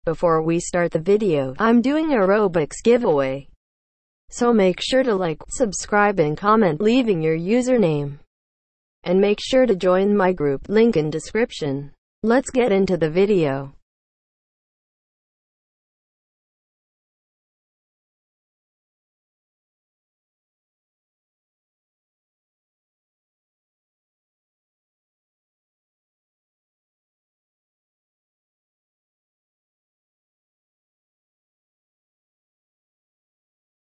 Before we start the video, I'm doing a Robux giveaway. So make sure to like, subscribe and comment leaving your username. And make sure to join my group, link in description. Let's get into the video.